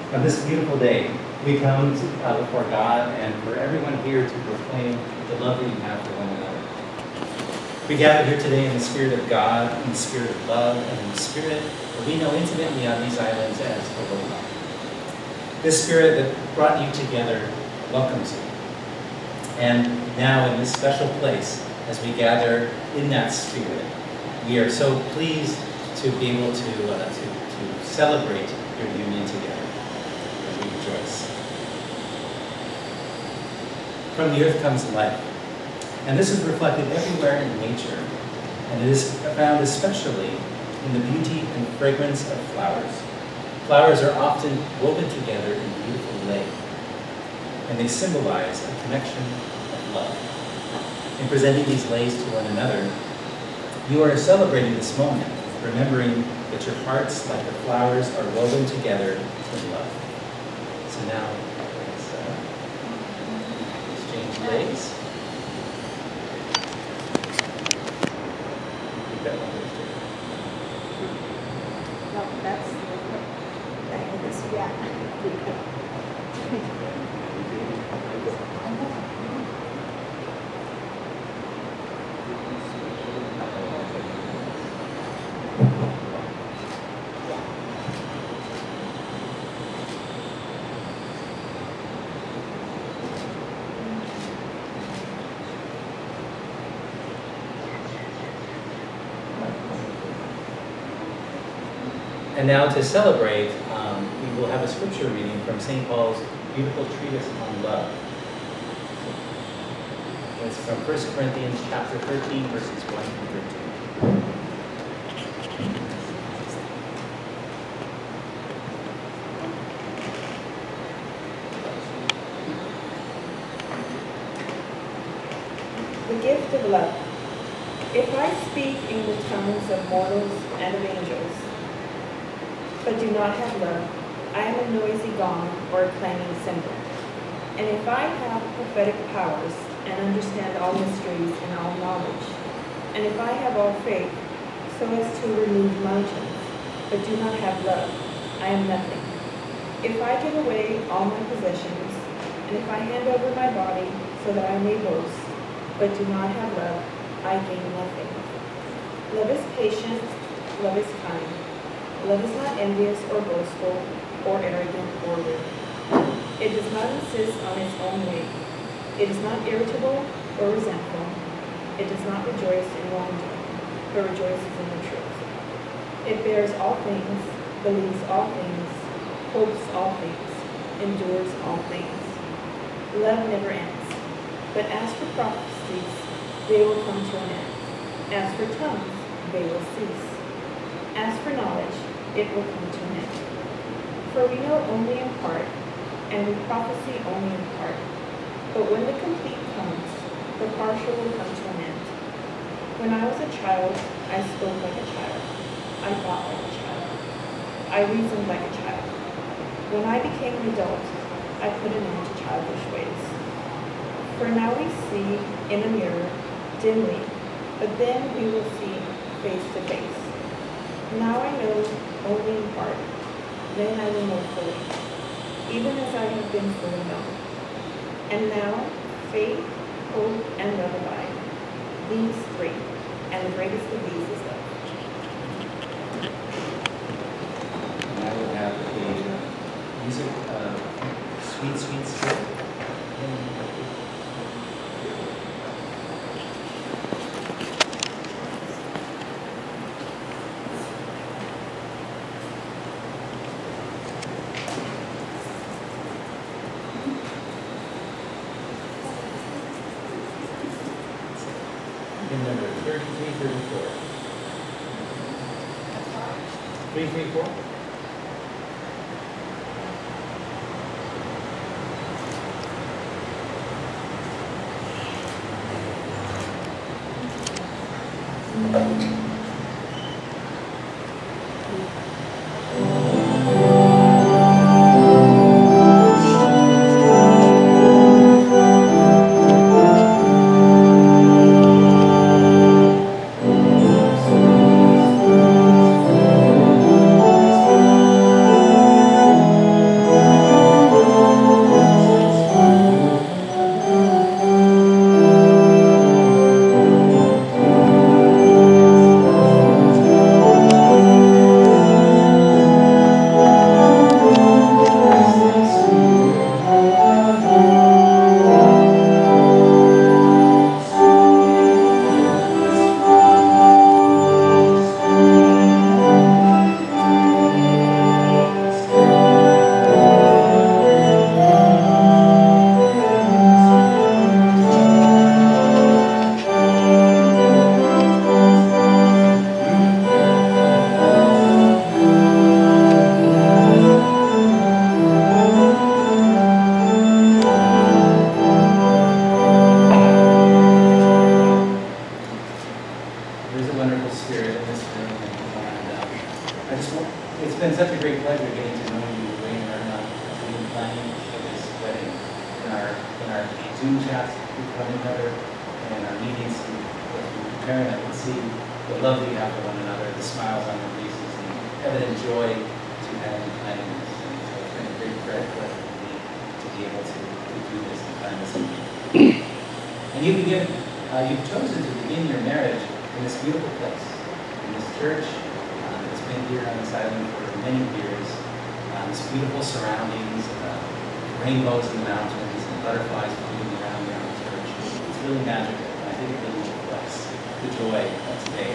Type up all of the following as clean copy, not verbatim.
On this beautiful day, we come before God and for everyone here to proclaim the love that you have for one another. We gather here today in the Spirit of God, in the Spirit of love, and in the Spirit that we know intimately on these islands as Aloha. This Spirit that brought you together welcomes you. And now in this special place, as we gather in that Spirit, we are so pleased to be able to celebrate your union together. And we rejoice. From the earth comes life. And this is reflected everywhere in nature. And it is found especially in the beauty and fragrance of flowers. Flowers are often woven together in beautiful lei. And they symbolize a connection of love. In presenting these leis to one another, you are celebrating this moment, remembering that your hearts, like the flowers, are woven together in love. So now, let's exchange leis. Keep that one there, too. No, that's this, yeah. And now to celebrate, we will have a scripture reading from St. Paul's beautiful treatise on love. It's from 1 Corinthians chapter 13, verses 1 through 13. The gift of love. If I speak in the tongues of mortals and of angels, but do not have love, I am a noisy gong or a clanging cymbal. And if I have prophetic powers and understand all mysteries and all knowledge, and if I have all faith so as to remove mountains, but do not have love, I am nothing. If I give away all my possessions, and if I hand over my body so that I may boast, but do not have love, I gain nothing. Love is patient, love is kind. Love is not envious or boastful or arrogant or rude. It does not insist on its own way. It is not irritable or resentful. It does not rejoice in wrongdoing, but rejoices in the truth. It bears all things, believes all things, hopes all things, endures all things. Love never ends. But as for prophecies, they will come to an end. As for tongues, they will cease. As for knowledge, it will come to an end. For we know only in part, and we prophesy only in part. But when the complete comes, the partial will come to an end. When I was a child, I spoke like a child. I thought like a child. I reasoned like a child. When I became an adult, I put an end to childish ways. For now we see in a mirror, dimly, but then we will see face to face. Now I know only in part, then I will know fully, even as I have been fully known. And now, faith, hope, and love abide, these three, and the greatest of these is love. And I will have a music of Sweet, Sweet Spirit. In number 3334. 334? Spirit in this room. And it's been such a great pleasure getting to know you, Wayne and Irma, as we've been planning for this wedding. In our Zoom chats with one another and our meetings with preparing, I can see the love that you have for one another, the smiles on your faces, and evident joy to have in planning this. And so it's been a great pleasure for me to be able to do this and plan this evening. And you've chosen to begin your marriage in this beautiful place, in this church that's been here on this island for many years. This beautiful surroundings, rainbows in the mountains, and butterflies flying around the church. It's really magical, and I think it really reflects the joy of today.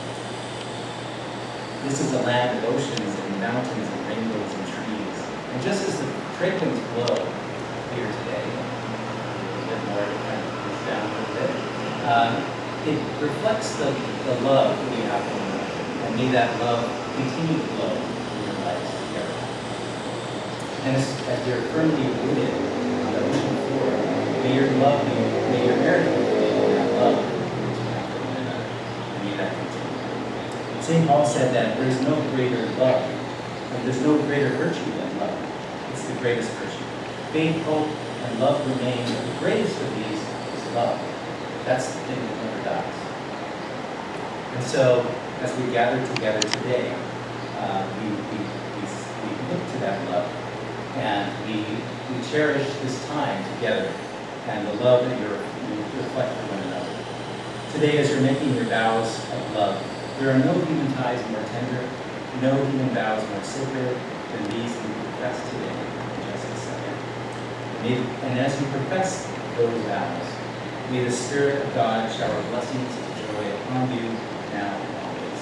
This is a land of oceans and mountains and rainbows and trees. And just as the trade winds blow here today, a bit more to kind of push down a little bit, it reflects the love that we have for one another. And may that love continue to flow in your lives together. And as you're firmly rooted on the ocean floor, may your marriage be rooted in that love that you have for one another. And may that continue. St. Paul said that there's no greater love, and there's no greater virtue than love. It's the greatest virtue. Faith, hope, and love remain, but the greatest of these is love. That's the thing that never dies. And so, as we gather together today, we look to that love, and we cherish this time together, and the love that you reflect for one another. Today, as you're making your vows of love, there are no human ties more tender, no human vows more sacred than these that you profess today in just a second. And as you profess those vows, may the Spirit of God shower blessings of joy upon you now and always.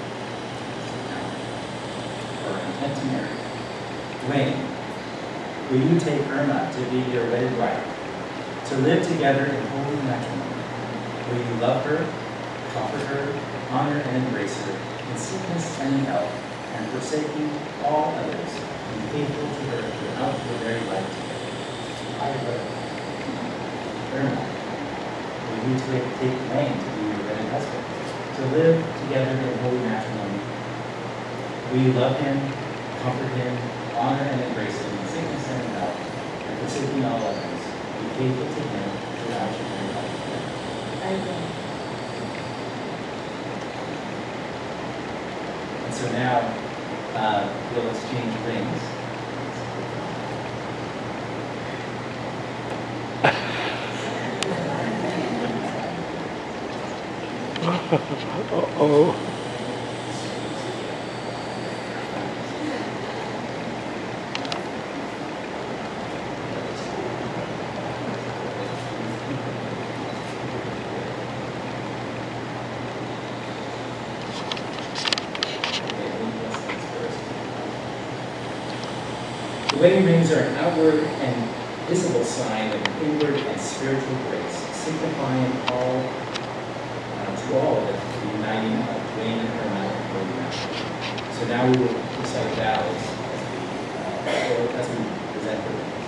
For intent to marry. Dwayne, will you take Irma to be your wedded wife, to live together in holy matrimony? Will you love her, comfort her, honor and embrace her in sickness and in health, and forsaking all others, be faithful to her throughout your very life together? I will. Irma, will you take Wayne to be your wedded husband, to live together in holy matrimony? Will you love him, comfort him, honor and embrace him in sickness and in health, and forsaking all others, be faithful to him throughout your very life together? I will. So now we'll exchange rings. Uh-oh. The wedding rings are an outward and visible sign of an inward and spiritual grace, signifying to all of it the uniting of Dwayne and Irma in holy matrimony. So now we will recite vows as we present the rings.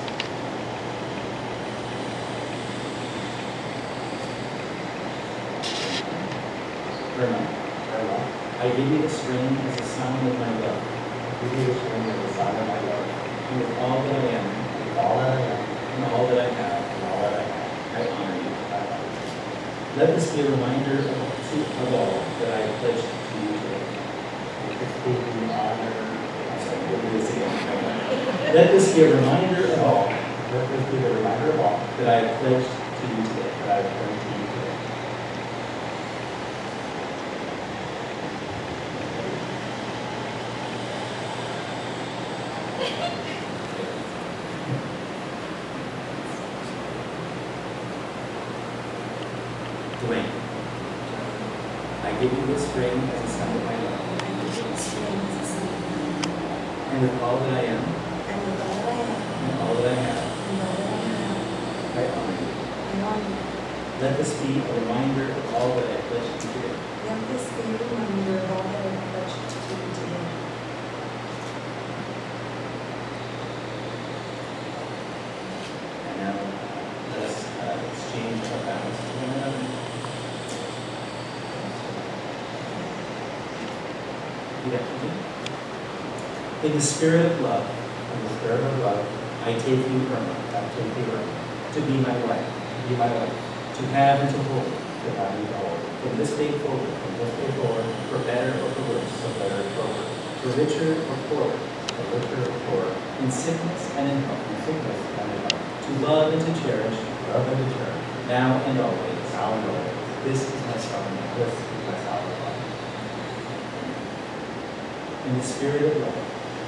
Irma, I give you this ring as a sign of my love. I give you this ring as a sign of my love. And with all that I am, and all that I have, I honor you. Let this be a reminder of all that I have pledged to you today. Let this be a reminder of all. That I have pledged to you today. Dwayne, I give you this ring as a sign of my love. And with all that I am, and all that I have, I honor you. Let this be a reminder of all that I pledged to you today. Let this be a reminder of all that I pledged to you today. And now, let us exchange our vows to one another. Repeat after me. In the spirit of love, I take you, Irma, to be my wife, to have and to hold, from this day forward, for better or for worse, for richer or poorer, in sickness and in health, to love and to cherish, now and always. This is my solemn vow. In the spirit of love,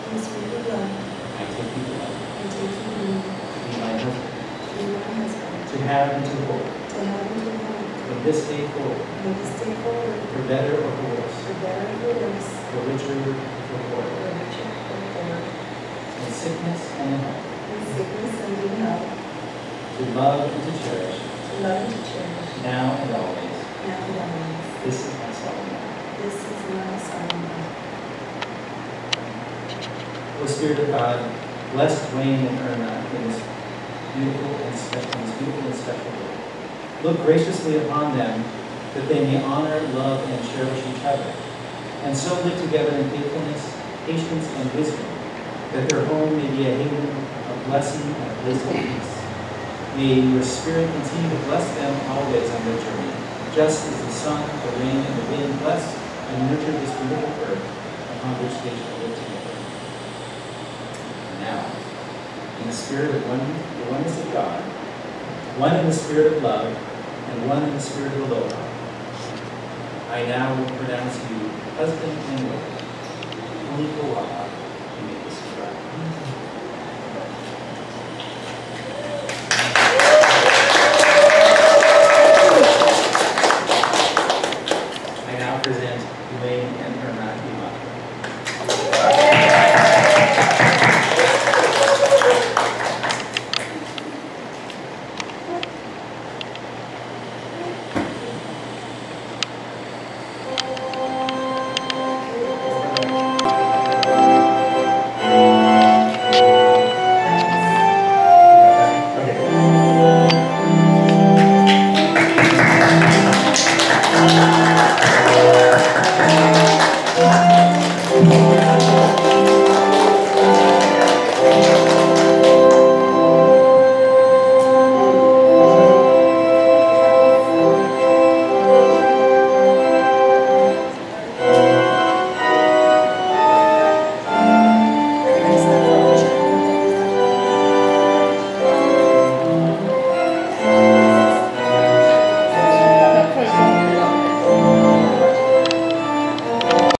I take you, love, to be my husband, to have and to hold, from this day forward, for better or for worse, for richer or for poorer, in sickness and in health, to love and to cherish, now and always. This is my solemn vow. O Spirit of God, bless Dwayne and Irma in this beautiful and special day. Look graciously upon them, that they may honor, love, and cherish each other, and so live together in faithfulness, patience, and wisdom, that their home may be a haven of blessing and a place of peace. May your Spirit continue to bless them always on their journey, just as the sun, the rain, and the wind bless and nurture this beautiful earth upon which they shall live together. Now, in the spirit of the oneness of God, one in the spirit of love, and one in the spirit of aloha, I now will pronounce you husband and wife. Uli Kawaha, you may be subscribed.